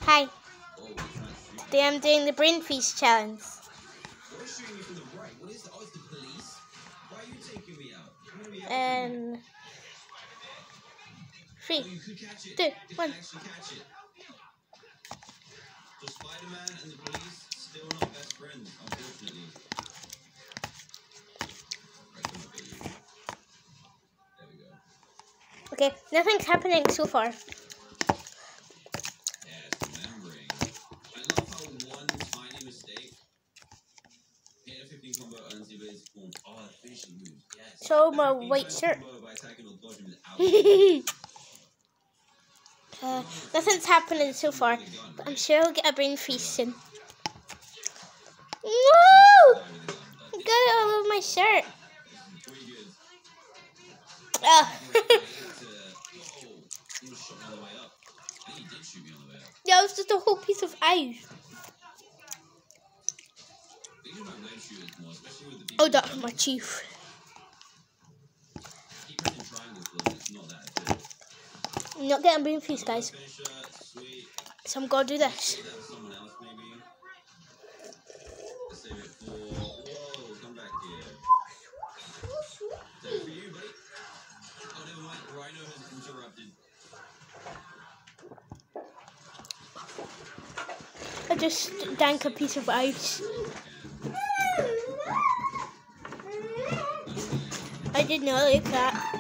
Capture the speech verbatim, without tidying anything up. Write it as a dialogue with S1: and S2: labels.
S1: Hi. Today I'm doing the brain feast challenge. And three, two, one.
S2: So Spider-Man and the police still not best friends, unfortunately. There we go.
S1: Okay, nothing's happening so far.
S2: Yes, remembering. I love how one tiny mistake hit a fifteen combo and the ability to form. Oh, the finishing moves. Yes.
S1: So my white shirt. uh, nothing's happening so far, but I'm sure I'll get a brain feast soon. No! I got it all over my shirt. Oh. Yeah, it was just a whole piece of ice. Oh, that's my teeth. I'm not getting brain feast, guys. So I'm gonna do this. I just drank a piece of ice. I did not like that.